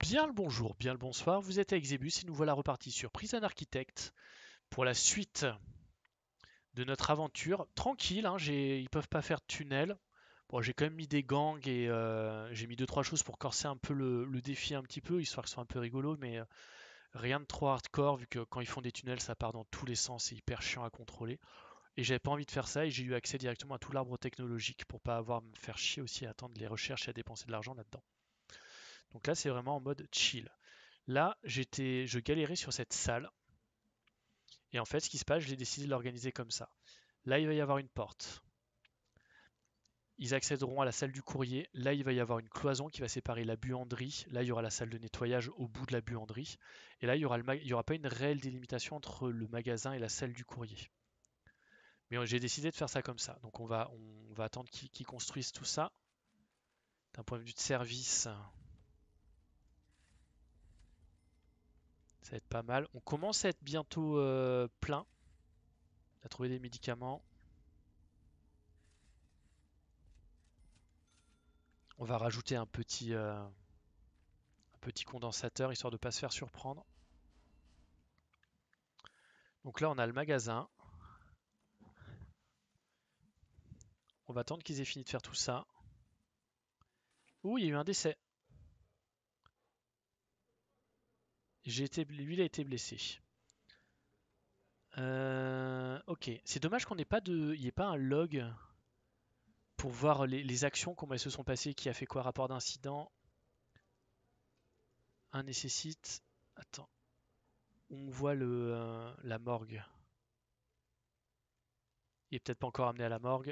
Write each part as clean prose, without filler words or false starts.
Bien le bonjour, bien le bonsoir, vous êtes avec Zebus et nous voilà repartis sur Prison Architect pour la suite de notre aventure. Tranquille, hein, ils peuvent pas faire de tunnel. Bon, j'ai quand même mis des gangs et j'ai mis deux trois choses pour corser un peu le défi un petit peu, histoire que ce soit un peu rigolo, mais rien de trop hardcore vu que quand ils font des tunnels ça part dans tous les sens, c'est hyper chiant à contrôler. Et j'avais pas envie de faire ça et j'ai eu accès directement à tout l'arbre technologique pour pas avoir à me faire chier aussi à attendre les recherches et à dépenser de l'argent là-dedans. Donc là c'est vraiment en mode chill. Là, je galérais sur cette salle. Et en fait, ce qui se passe, j'ai décidé de l'organiser comme ça. Là, il va y avoir une porte. Ils accéderont à la salle du courrier. Là, il va y avoir une cloison qui va séparer la buanderie. Là, il y aura la salle de nettoyage au bout de la buanderie. Et là, il y aura pas une réelle délimitation entre le magasin et la salle du courrier. Mais j'ai décidé de faire ça comme ça. Donc, on va attendre qu'ils construisent tout ça. D'un point de vue de service, ça va être pas mal. On commence à être bientôt plein. On a trouvé des médicaments. On va rajouter un petit condensateur histoire de ne pas se faire surprendre. Donc là, on a le magasin. On va attendre qu'ils aient fini de faire tout ça. Ouh, il y a eu un décès. Lui, il a été blessé. Ok, c'est dommage qu'on n'ait pas il n'y ait pas un log pour voir les actions, comment elles se sont passées, qui a fait quoi, rapport d'incident. Un nécessite. Attends, on voit la morgue. Il est peut-être pas encore amené à la morgue.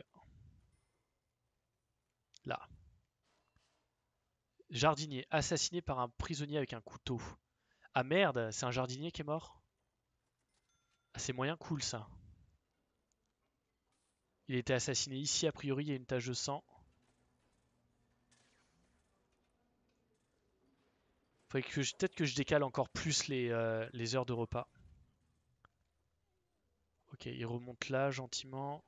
Là. Jardinier, assassiné par un prisonnier avec un couteau. Ah merde, c'est un jardinier qui est mort? Ah, c'est moyen cool ça. Il a été assassiné ici, a priori, il y a une tache de sang. Faudrait que peut-être que je décale encore plus les heures de repas. Ok, il remonte là gentiment.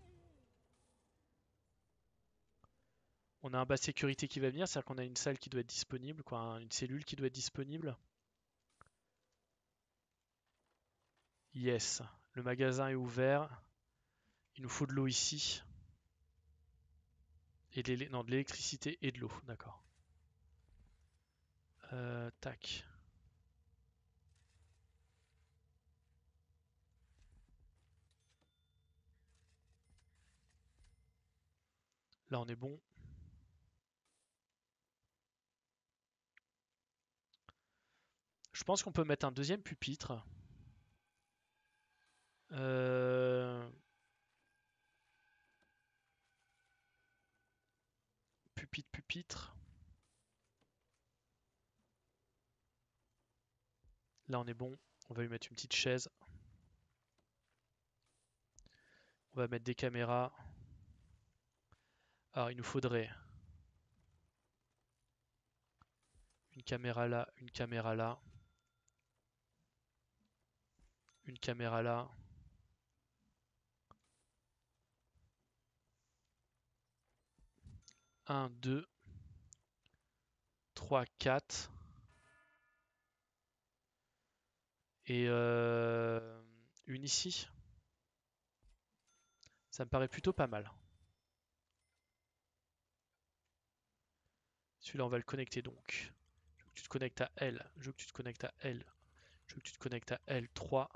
On a un bas sécurité qui va venir, c'est-à-dire qu'on a une salle qui doit être disponible, quoi, une cellule qui doit être disponible. Yes, le magasin est ouvert. Il nous faut de l'eau ici. Et non, de l'électricité et de l'eau, d'accord. Tac. Là, on est bon. Je pense qu'on peut mettre un deuxième pupitre. Euh, pupitre. Là, on est bon. On va lui mettre une petite chaise. On va mettre des caméras. Alors, il nous faudrait une caméra là, une caméra là, une caméra là. 1, 2, 3, 4. Et une ici. Ça me paraît plutôt pas mal. Celui-là, on va le connecter donc. Je veux que tu te connectes à L. Je veux que tu te connectes à L. Je veux que tu te connectes à L. 3,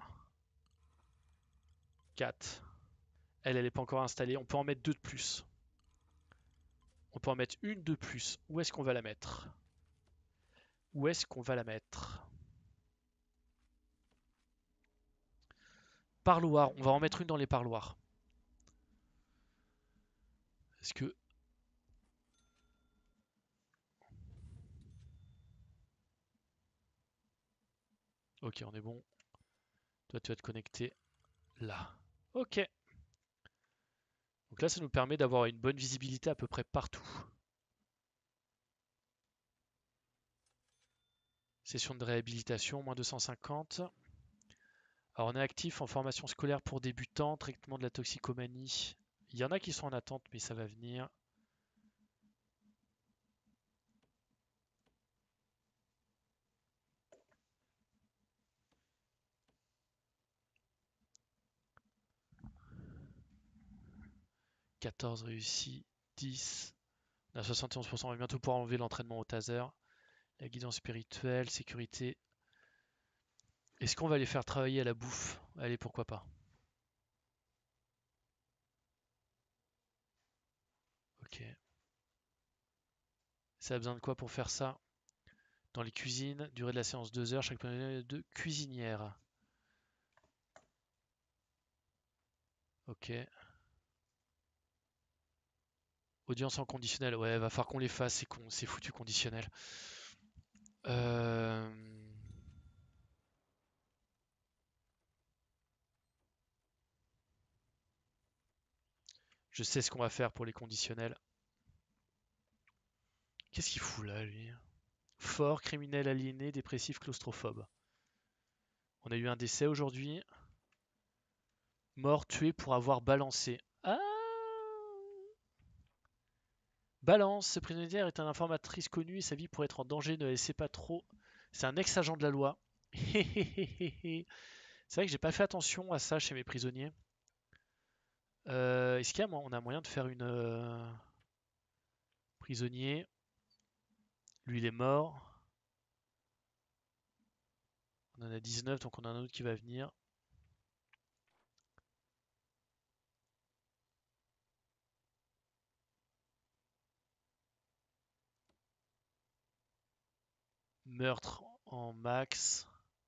4. Elle n'est pas encore installée. On peut en mettre deux de plus. On peut en mettre une de plus. Où est-ce qu'on va la mettre? Où est-ce qu'on va la mettre? Parloir. On va en mettre une dans les parloirs. Est-ce que... Ok, on est bon. Toi, tu vas te connecter là. Ok. Donc là, ça nous permet d'avoir une bonne visibilité à peu près partout. Session de réhabilitation, moins 250. Alors on est actif en formation scolaire pour débutants, traitement de la toxicomanie. Il y en a qui sont en attente, mais ça va venir. 14 réussi, 10. On a 71%, on va bientôt pouvoir enlever l'entraînement au taser. La guidance spirituelle, sécurité. Est-ce qu'on va les faire travailler à la bouffe? Allez, pourquoi pas. Ok. Ça a besoin de quoi pour faire ça? Dans les cuisines, durée de la séance 2 heures, chaque période de cuisinière. Ok. Audience en conditionnel, ouais, va falloir qu'on les fasse, c'est foutu conditionnel. Euh... Je sais ce qu'on va faire pour les conditionnels. Qu'est-ce qu'il fout là, lui? Fort, criminel aliéné, dépressif, claustrophobe. On a eu un décès aujourd'hui. Mort, tué pour avoir balancé. Ah! Balance, ce prisonnière est une informatrice connue et sa vie pourrait être en danger, ne la laissez pas trop. C'est un ex-agent de la loi. C'est vrai que j'ai pas fait attention à ça chez mes prisonniers. Est-ce qu'il y a, on a moyen de faire une prisonnier? Lui il est mort. On en a 19 donc on a un autre qui va venir. Meurtre en max.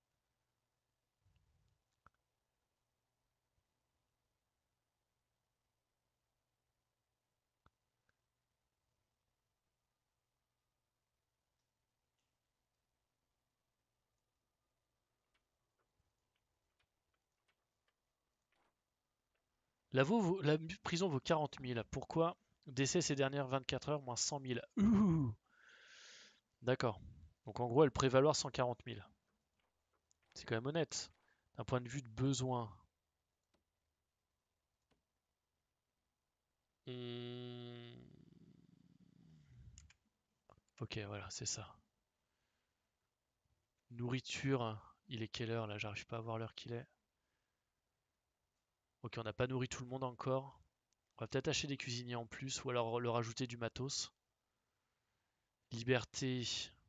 La prison vaut 40 000. Pourquoi? Décès ces dernières 24 heures, moins 100 000. Ouh! D'accord. Donc en gros, elle prévaloir 140 000. C'est quand même honnête. D'un point de vue de besoin. Ok, voilà, c'est ça. Nourriture. Il est quelle heure là? J'arrive pas à voir l'heure qu'il est. Ok, on n'a pas nourri tout le monde encore. On va peut-être acheter des cuisiniers en plus ou alors leur ajouter du matos. Liberté.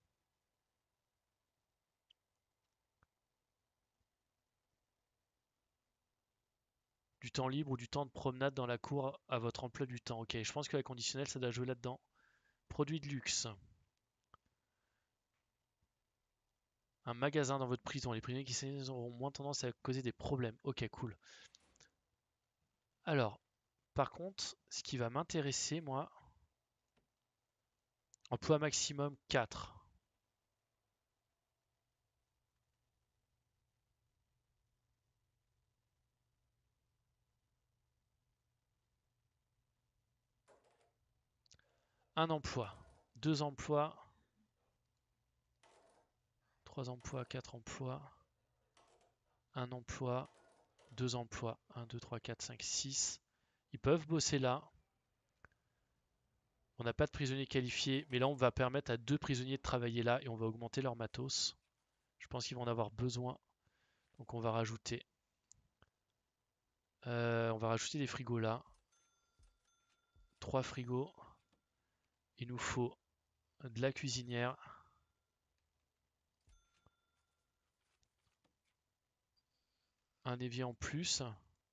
Du temps libre ou du temps de promenade dans la cour à votre emploi du temps. Ok, je pense que la conditionnelle, ça doit jouer là-dedans. Produits de luxe. Un magasin dans votre prison. Les prisonniers qui s'énervent auront moins tendance à causer des problèmes. Ok, cool. Alors, par contre, ce qui va m'intéresser, moi, emploi maximum 4. Un emploi, deux emplois, trois emplois, quatre emplois, un emploi, deux emplois, 1, 2, 3, 4, 5, 6. Ils peuvent bosser là. On n'a pas de prisonniers qualifiés, mais là on va permettre à deux prisonniers de travailler là et on va augmenter leur matos. Je pense qu'ils vont en avoir besoin. Donc on va rajouter. On va rajouter des frigos là. 3 frigos. Il nous faut de la cuisinière. Un évier en plus.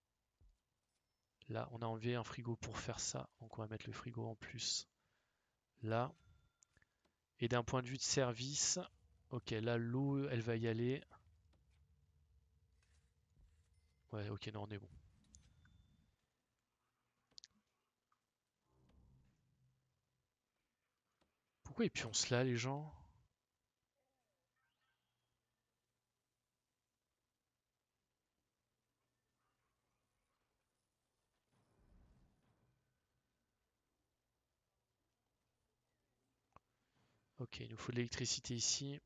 Là, on a enlevé un frigo pour faire ça. Donc on va mettre le frigo en plus là. Et d'un point de vue de service, ok, là l'eau, elle va y aller. Ouais, ok, non, on est bon. Pourquoi ils pioncent là, les gens? Ok, il nous faut de l'électricité ici.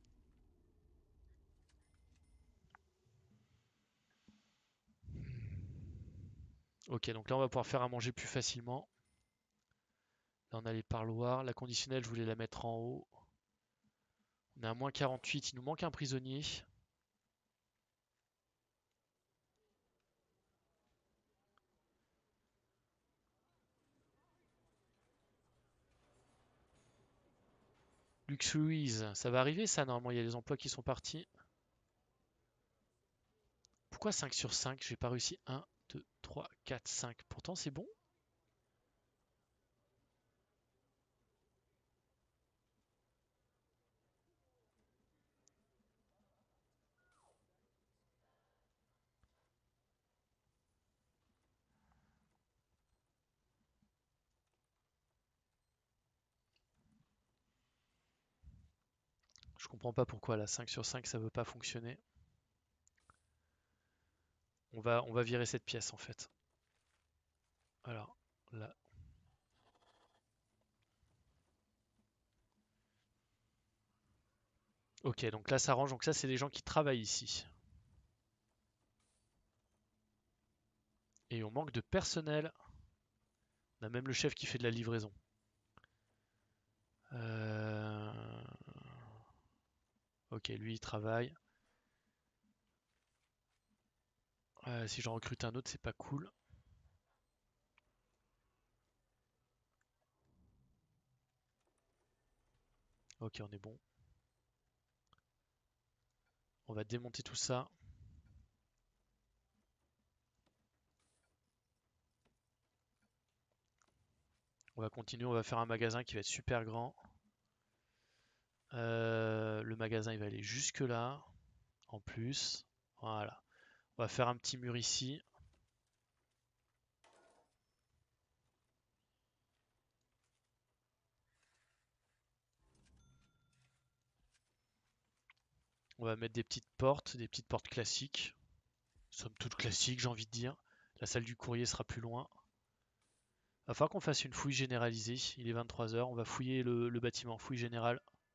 Ok, donc là on va pouvoir faire à manger plus facilement. Là on a les parloirs. La conditionnelle, je voulais la mettre en haut. On est à moins 48, il nous manque un prisonnier. Lux Louise, ça va arriver ça normalement, il y a les emplois qui sont partis. Pourquoi 5 sur 5? J'ai pas réussi. 1, 2, 3, 4, 5. Pourtant c'est bon. Je comprends pas pourquoi là 5 sur 5 ça veut pas fonctionner. On va virer cette pièce en fait. Alors là. Ok, donc là ça range. Donc ça c'est des gens qui travaillent ici. Et on manque de personnel. On a même le chef qui fait de la livraison. Euh, Ok, lui il travaille. Si j'en recrute un autre, c'est pas cool. Ok, on est bon. On va démonter tout ça. On va continuer, on va faire un magasin qui va être super grand. Le magasin il va aller jusque là. En plus. Voilà. On va faire un petit mur ici. On va mettre des petites portes classiques. Somme toute classiques, j'ai envie de dire. La salle du courrier sera plus loin. Va falloir qu'on fasse une fouille généralisée. Il est 23 h. On va fouiller le bâtiment. Fouille générale.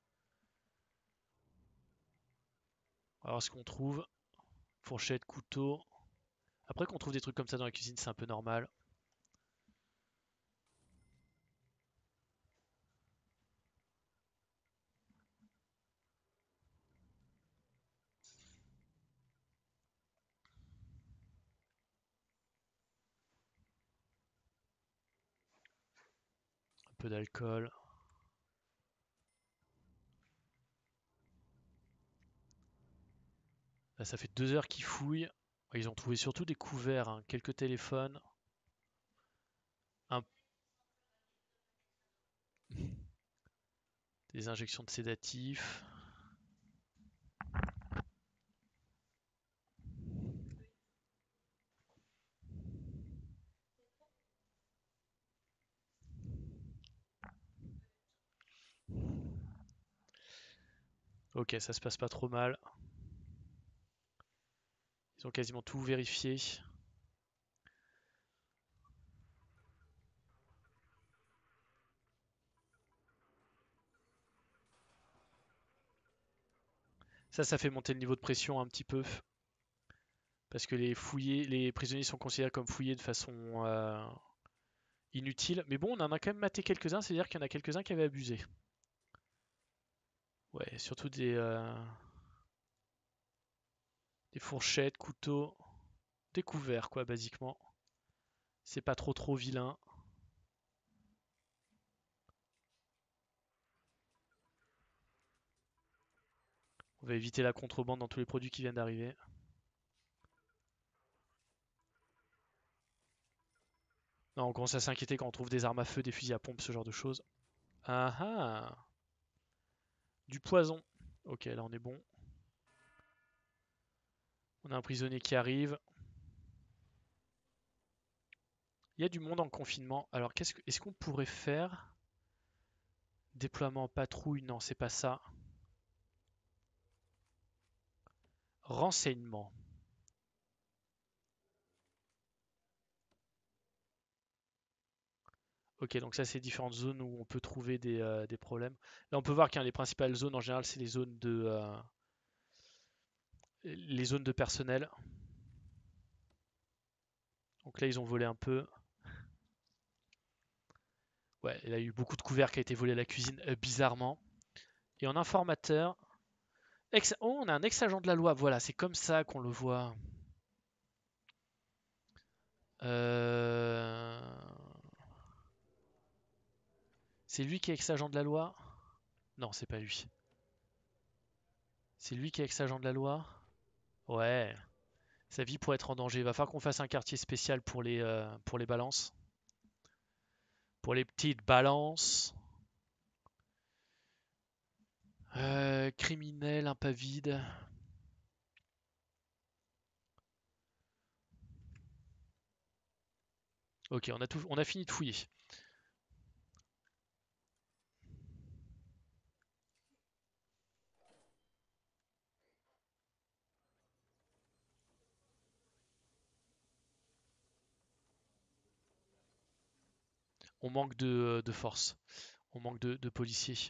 On va voir ce qu'on trouve. Fourchette, couteau. Après qu'on trouve des trucs comme ça dans la cuisine, c'est un peu normal. Un peu d'alcool. Là, ça fait 2 heures qu'ils fouillent. Ils ont trouvé surtout des couverts, hein, quelques téléphones. un- des injections de sédatifs. Ok, ça se passe pas trop mal. Ils ont quasiment tout vérifié. Ça fait monter le niveau de pression un petit peu. Parce que les prisonniers sont considérés comme fouillés de façon inutile. Mais bon, on en a quand même maté quelques-uns, c'est-à-dire qu'il y en a quelques-uns qui avaient abusé. Ouais, surtout des fourchettes, couteaux, des couverts, quoi, basiquement. C'est pas trop vilain. On va éviter la contrebande dans tous les produits qui viennent d'arriver. Non, on commence à s'inquiéter quand on trouve des armes à feu, des fusils à pompe, ce genre de choses. Ah ah! Du poison. Ok, là on est bon. On a un prisonnier qui arrive. Il y a du monde en confinement. Alors, est-ce qu'on pourrait faire déploiement en patrouille? Non, c'est pas ça. Renseignement. Ok, donc ça c'est différentes zones où on peut trouver des problèmes. Là on peut voir que les principales zones en général c'est les zones de personnel. Donc là ils ont volé un peu. Ouais, il y a eu beaucoup de couverts qui a été volé à la cuisine bizarrement. Et en informateur, oh on a un ex-agent de la loi. Voilà, c'est comme ça qu'on le voit. Euh, C'est lui qui est ex-agent de la loi. Non, c'est pas lui. C'est lui qui est ex-agent de la loi? Ouais. Sa vie pourrait être en danger. Va falloir qu'on fasse un quartier spécial pour les balances. Pour les petites balances. Criminel, impavide. Ok, on a fini de fouiller. On manque de force. On manque de policiers.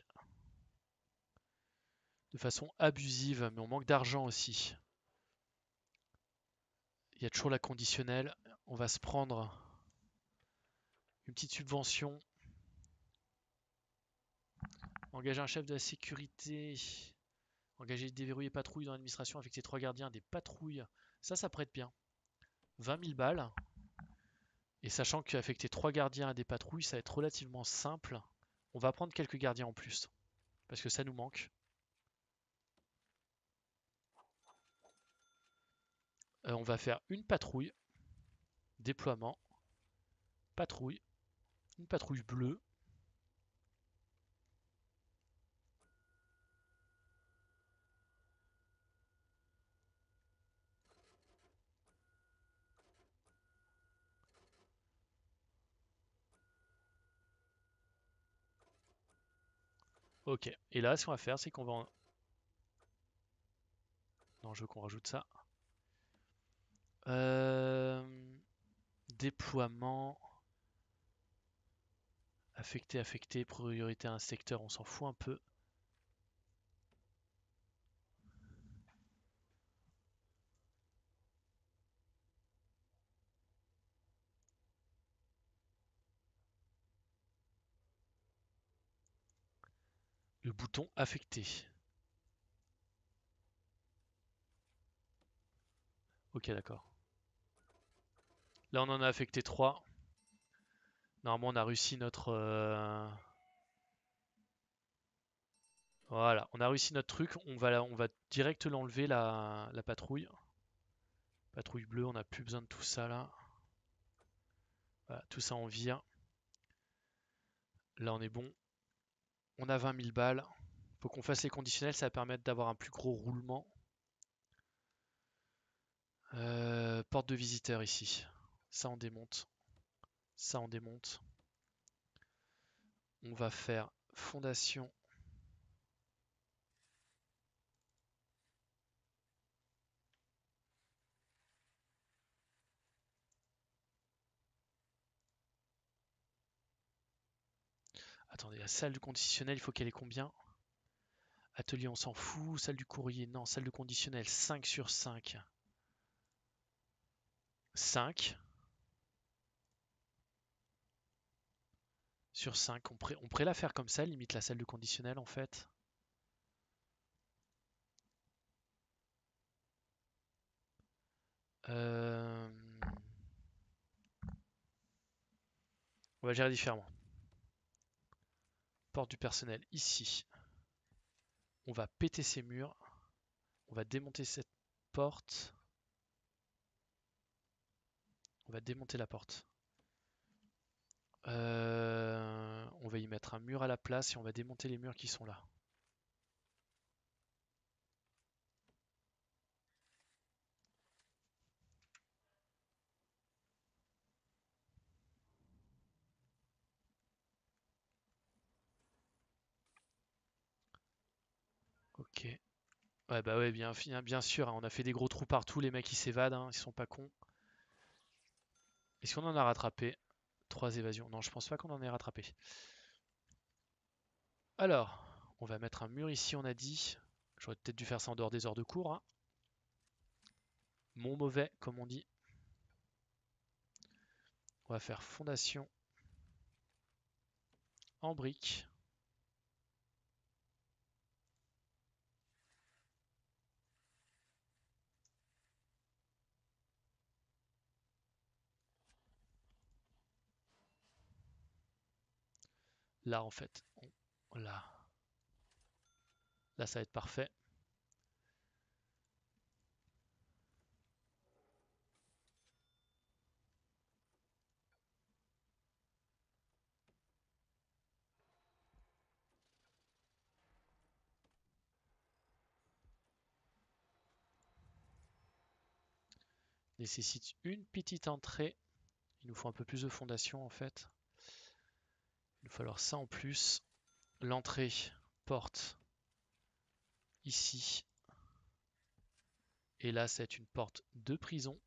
De façon abusive, mais on manque d'argent aussi. Il y a toujours la conditionnelle. On va se prendre une petite subvention. Engager un chef de la sécurité. Engager déverrouiller patrouille dans l'administration avec ses 3 gardiens. Des patrouilles. Ça pourrait être bien. 20 000 balles. Et sachant qu'affecter 3 gardiens à des patrouilles, ça va être relativement simple. On va prendre quelques gardiens en plus. Parce que ça nous manque. On va faire une patrouille. Déploiement. Patrouille. Une patrouille bleue. Ok. Et là, ce qu'on va faire, c'est qu'on va... Non, je veux qu'on rajoute ça. Euh, Déploiement. Affecté, priorité à un secteur, on s'en fout un peu. Le bouton affecté. Ok, d'accord. Là, on en a affecté 3. Normalement, on a réussi notre... Voilà, on a réussi notre truc. On va direct l'enlever, la patrouille. Patrouille bleue, on n'a plus besoin de tout ça là. Voilà, tout ça on vire. Là, on est bon. On a 20 000 balles. Faut qu'on fasse les conditionnels, ça va permettre d'avoir un plus gros roulement. Porte de visiteur ici. Ça, on démonte. Ça, on démonte. On va faire fondation. Attendez, la salle du conditionnel, il faut qu'elle ait combien? Atelier, on s'en fout. Salle du courrier, non. Salle de conditionnel, 5 sur 5. 5 sur 5. On pourrait la faire comme ça, limite la salle de conditionnel en fait. Euh, On va gérer différemment. Porte du personnel ici. On va péter ces murs. On va démonter cette porte. On va démonter la porte. On va y mettre un mur à la place et on va démonter les murs qui sont là. Ok. Ouais, bah ouais, bien sûr, hein, on a fait des gros trous partout, les mecs ils s'évadent, hein, ils sont pas cons. Est-ce qu'on en a rattrapé? 3 évasions. Non, je pense pas qu'on en ait rattrapé. Alors, on va mettre un mur ici, on a dit. J'aurais peut-être dû faire ça en dehors des heures de cours, hein. Mon mauvais, comme on dit. On va faire fondation en briques. Là, en fait. Là. Là, ça va être parfait. Nécessite une petite entrée. Il nous faut un peu plus de fondation en fait. Il va falloir ça en plus. L'entrée, porte ici. Et là, c'est une porte de prison.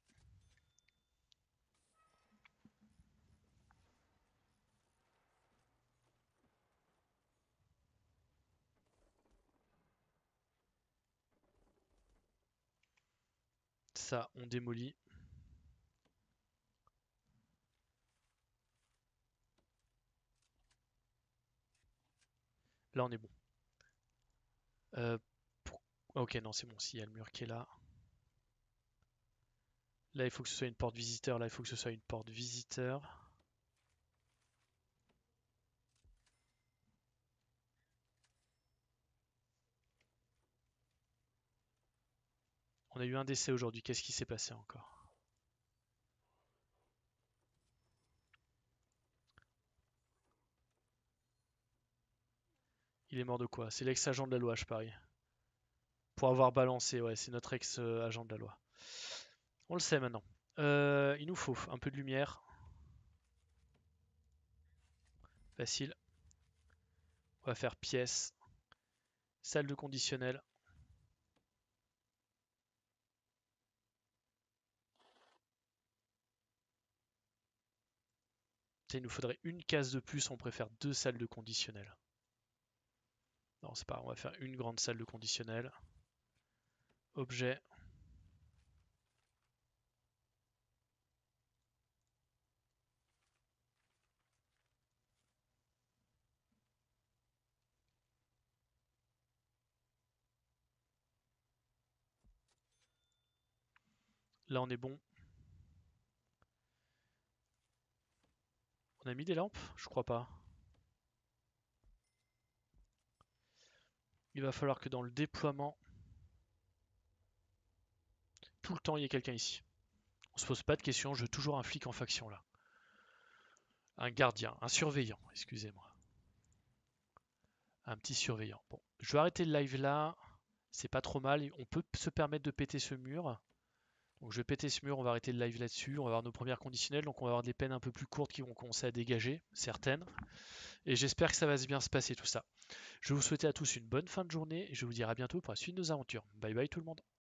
Ça, on démolit. Là, on est bon. Ok, non, c'est bon. S'il y a le mur qui est là. Là, il faut que ce soit une porte visiteur. Là, il faut que ce soit une porte visiteur. On a eu un décès aujourd'hui. Qu'est-ce qui s'est passé encore? Il est mort de quoi? C'est l'ex-agent de la loi, je parie. Pour avoir balancé, ouais, c'est notre ex-agent de la loi. On le sait maintenant. Il nous faut un peu de lumière. Facile. On va faire pièce. Salle de conditionnel. Il nous faudrait une case de plus, on préfère 2 salles de conditionnel. Non, c'est pas grave, on va faire une grande salle de conditionnel. Objet. Là, on est bon. On a mis des lampes? Je crois pas. Il va falloir que dans le déploiement, tout le temps, il y ait quelqu'un ici. On se pose pas de questions, je veux toujours un flic en faction là. Un gardien, un surveillant, excusez-moi. Un petit surveillant. Bon, je vais arrêter le live là. C'est pas trop mal. On peut se permettre de péter ce mur. Donc je vais péter ce mur, on va arrêter le live là-dessus. On va avoir nos premières conditionnelles, donc on va avoir des peines un peu plus courtes qui vont commencer à dégager, certaines. Et j'espère que ça va bien se passer tout ça. Je vais vous souhaiter à tous une bonne fin de journée et je vous dis à bientôt pour la suite de nos aventures. Bye bye tout le monde.